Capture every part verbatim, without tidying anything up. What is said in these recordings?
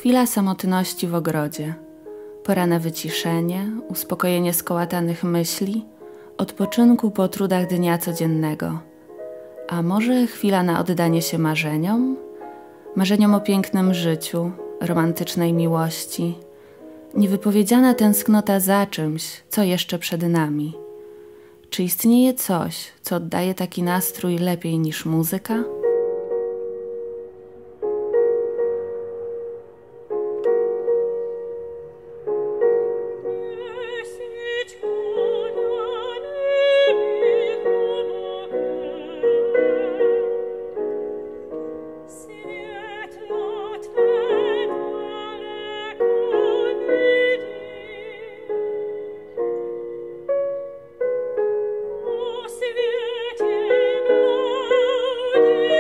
Chwila samotności w ogrodzie. Pora na wyciszenie, uspokojenie skołatanych myśli, odpoczynku po trudach dnia codziennego. A może chwila na oddanie się marzeniom? Marzeniom o pięknym życiu, romantycznej miłości, niewypowiedziana tęsknota za czymś, co jeszcze przed nami. Czy istnieje coś, co oddaje taki nastrój lepiej niż muzyka? Świecie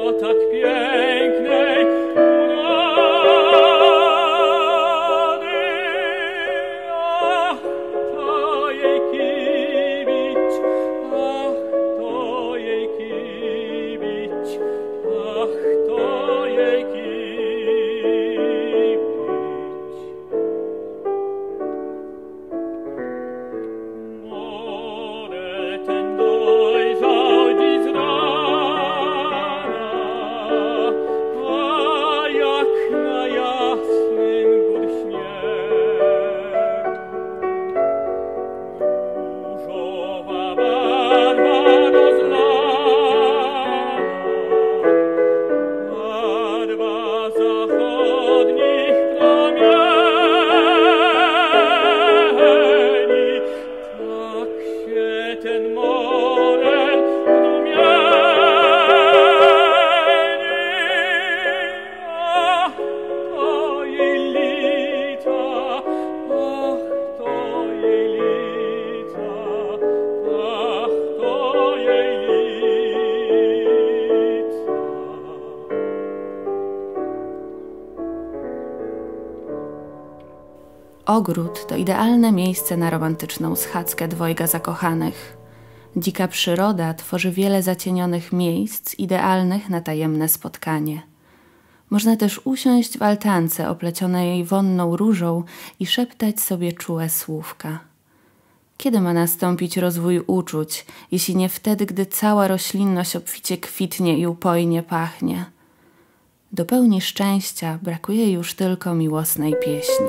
Ogród to idealne miejsce na romantyczną schadzkę dwojga zakochanych. Dzika przyroda tworzy wiele zacienionych miejsc, idealnych na tajemne spotkanie. Można też usiąść w altance oplecionej wonną różą i szeptać sobie czułe słówka. Kiedy ma nastąpić rozwój uczuć, jeśli nie wtedy, gdy cała roślinność obficie kwitnie i upojnie pachnie? Do pełni szczęścia brakuje już tylko miłosnej pieśni.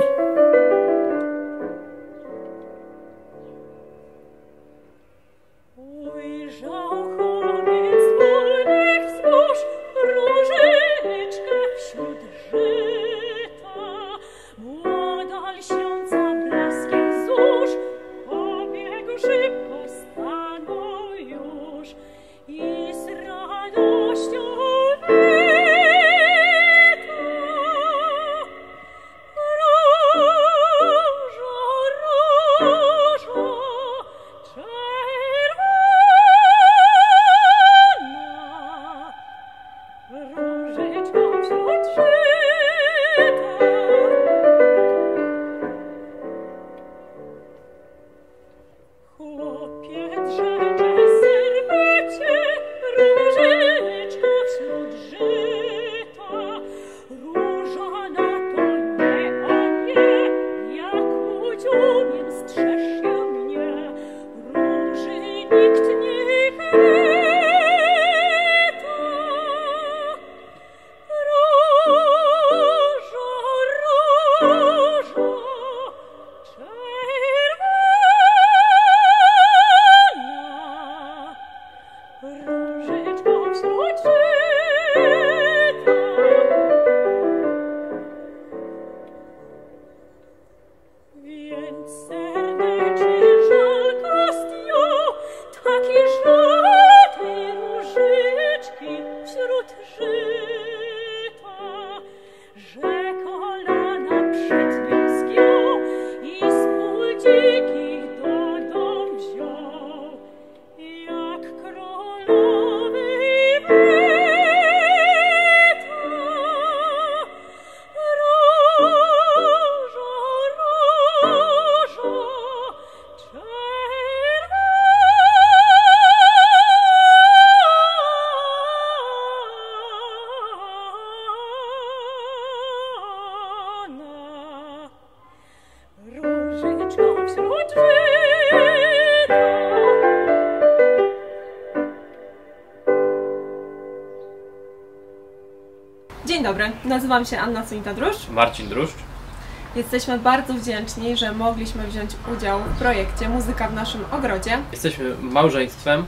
Dzień dobry, nazywam się Anna Sunita-Druszcz. Marcin Druszcz. Jesteśmy bardzo wdzięczni, że mogliśmy wziąć udział w projekcie Muzyka w naszym ogrodzie. Jesteśmy małżeństwem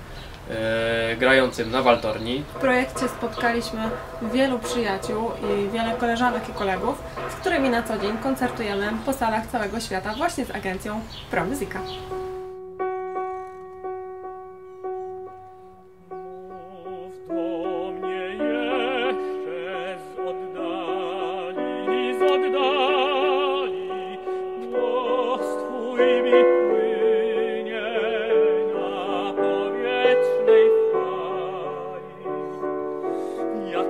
e, grającym na waltorni. W projekcie spotkaliśmy wielu przyjaciół i wiele koleżanek i kolegów, z którymi na co dzień koncertujemy po salach całego świata właśnie z agencją Pro Musica. Ja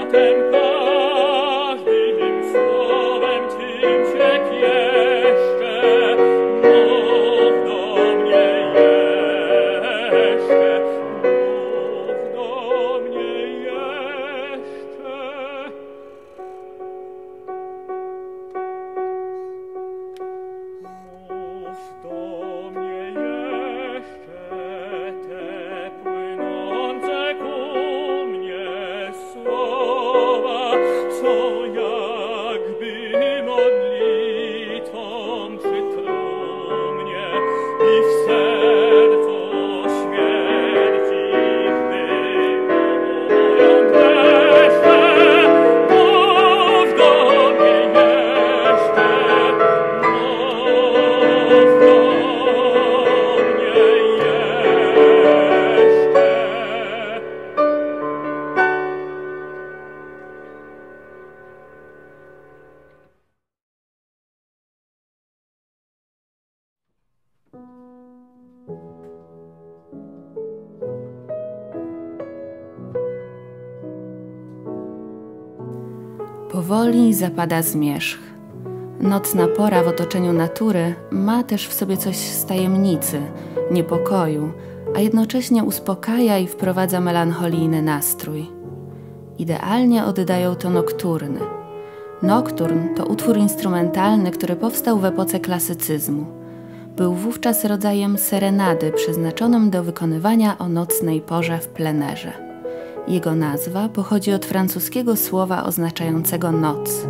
Powoli zapada zmierzch. Nocna pora w otoczeniu natury ma też w sobie coś z tajemnicy, niepokoju, a jednocześnie uspokaja i wprowadza melancholijny nastrój. Idealnie oddają to nokturny. Nokturn to utwór instrumentalny, który powstał w epoce klasycyzmu. Był wówczas rodzajem serenady przeznaczonym do wykonywania o nocnej porze w plenerze. Jego nazwa pochodzi od francuskiego słowa oznaczającego noc.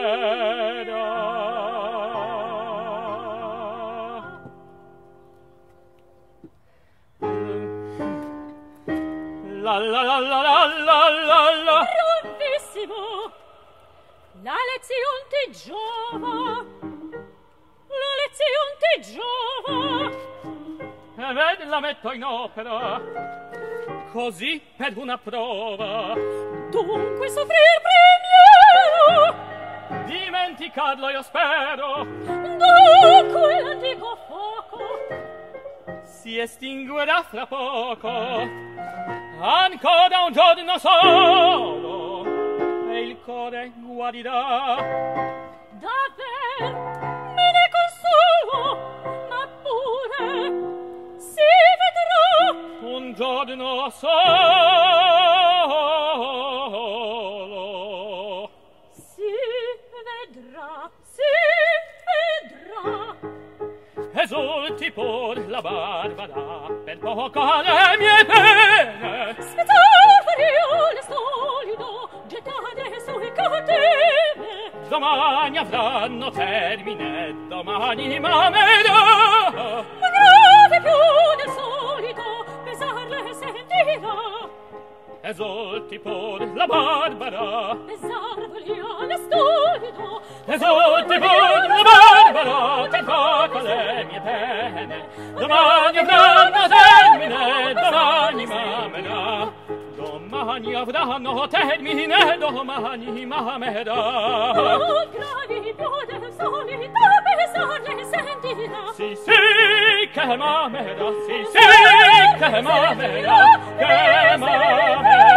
mera. La la la la la la la la. Bravissimo! La lezione ti giova. La lezione ti giova. E vedi, la metto in opera, così per una prova. Dunque soffrir primiero. Dimenticarlo io spero. Dunque l'antico fuoco si estinguerà fra poco, ancora un giorno solo, e il cuore guarirà. Davver me ne consolo, ma pure si vedrà. Un giorno solo Si vedrà, si vedrà. esulti pur la Barbara per poco alle mie pene. Spettacolo fiore solido, gettate sui catene. Domani avranno termine, domani m'amerà. Ma grave più del solito, pesar le sentirà. Esulti pur la Barbara, Pesarveli alle stolido, esulti pur la Barbara per poco alle mie pene. Domani avranno termine, domani m'amerà. Domani avranno termine, domani m'amerà. oh, gravi più del solito, pesar le sentirà. Sì, sì, che m'amerà, sì, sì, che m'amerà, che m'amerà.